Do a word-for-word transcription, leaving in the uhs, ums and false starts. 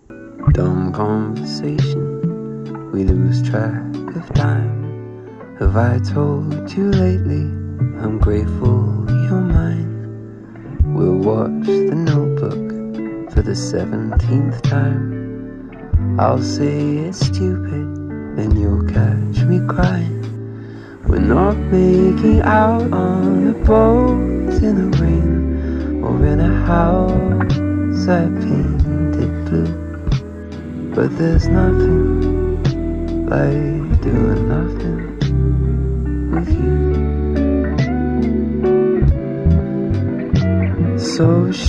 Dumb conversation, we lose track of time. Have I told you lately, I'm grateful you're mine? We'll watch The Notebook for the seventeenth time. I'll say it's stupid, then you'll catch me crying. We're not making out on a boat in the rain, or in a house I painted blue. But there's nothing like doing nothing with you. So